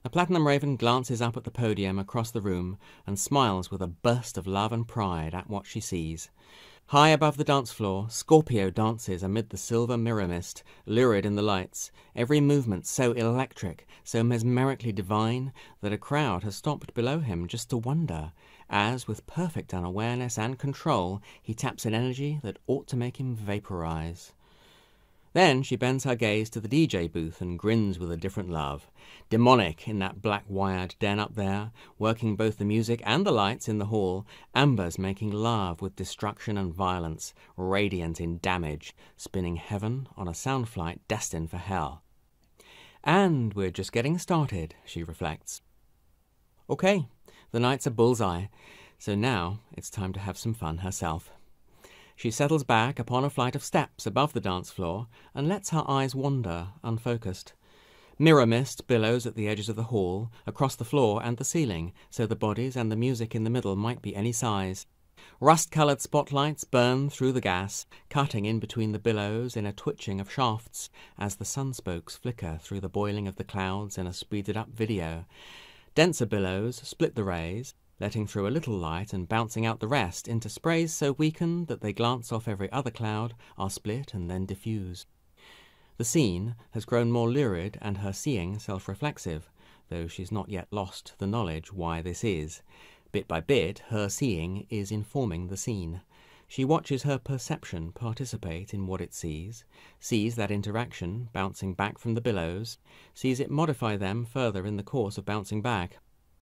The Platinum Raven glances up at the podium across the room and smiles with a burst of love and pride at what she sees. High above the dance floor, Scorpio dances amid the silver mirror mist, lurid in the lights, every movement so electric, so mesmerically divine, that a crowd has stopped below him just to wonder, as, with perfect unawareness and control, he taps an energy that ought to make him vaporise. Then she bends her gaze to the DJ booth and grins with a different love. Demonic in that black-wired den up there, working both the music and the lights in the hall, Amber's making love with destruction and violence, radiant in damage, spinning heaven on a sound flight destined for hell. And we're just getting started, she reflects. Okay, the night's a bullseye, so now it's time to have some fun herself. She settles back upon a flight of steps above the dance floor and lets her eyes wander, unfocused. Mirror mist billows at the edges of the hall, across the floor and the ceiling, so the bodies and the music in the middle might be any size. Rust-coloured spotlights burn through the gas, cutting in between the billows in a twitching of shafts, as the sunspokes flicker through the boiling of the clouds in a speeded-up video. Denser billows split the rays, letting through a little light and bouncing out the rest into sprays so weakened that they glance off every other cloud, are split and then diffuse. The scene has grown more lurid and her seeing self-reflexive, though she's not yet lost the knowledge why this is. Bit by bit, her seeing is informing the scene. She watches her perception participate in what it sees that interaction bouncing back from the billows, sees it modify them further in the course of bouncing back.